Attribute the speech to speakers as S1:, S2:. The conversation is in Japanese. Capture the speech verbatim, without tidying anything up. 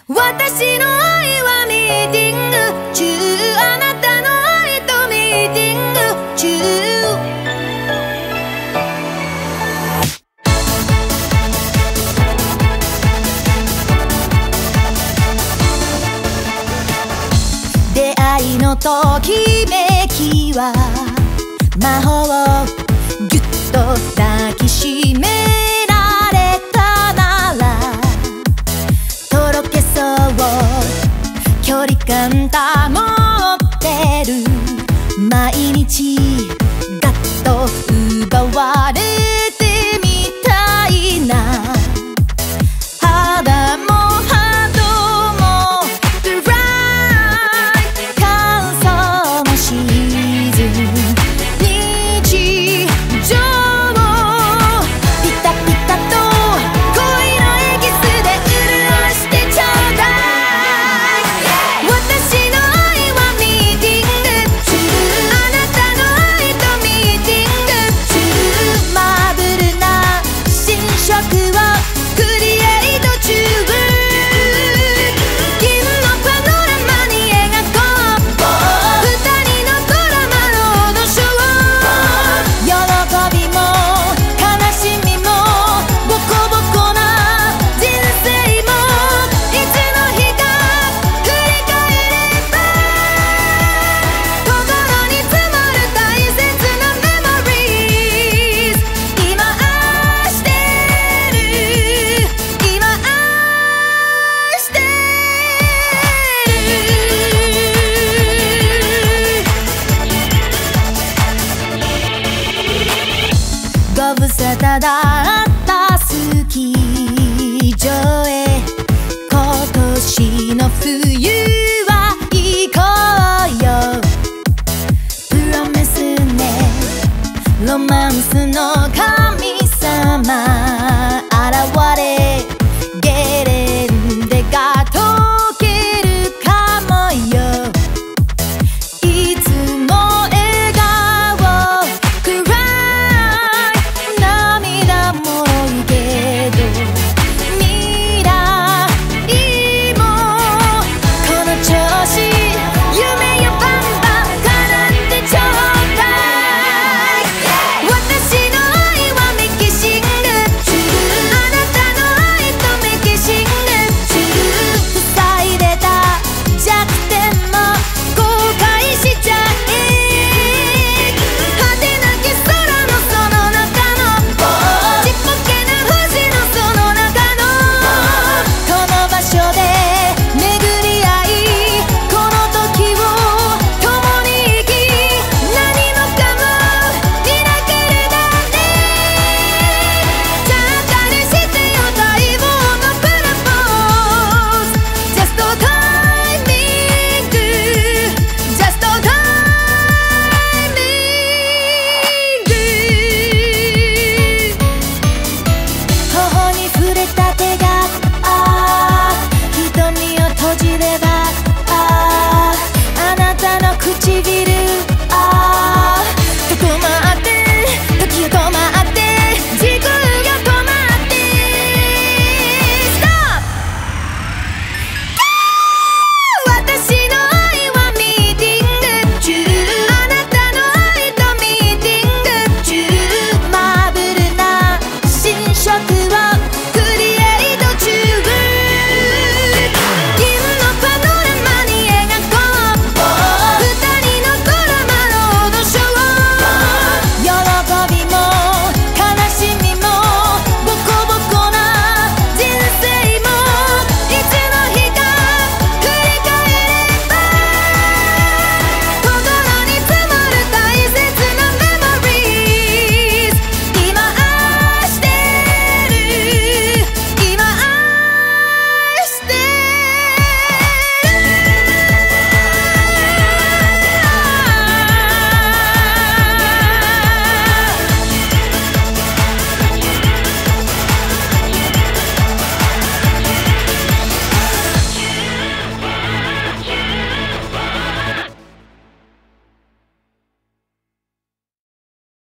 S1: 私の愛はミーティング中、あなたの愛とミーティング中。出会いのときめきは魔法をぎゅっと抱きしめられたならとろけそう距離感保ってる。毎日ガッと奪われてみたいな。肌もハートもドライ乾燥もシーズン日常ピタピタと恋のエキスで潤してちょうだい。私の愛はミーティング中、あなたの愛とミーティング中。マーブルな新色をクリエイト中。銀のパノラマに描こう二人のドラマのオードショー。喜びも悲しみもボコボコな人生もいつの日か振り返れば心に詰まる大切なメモリーズ。今愛してる、今愛してる。ご無沙汰だ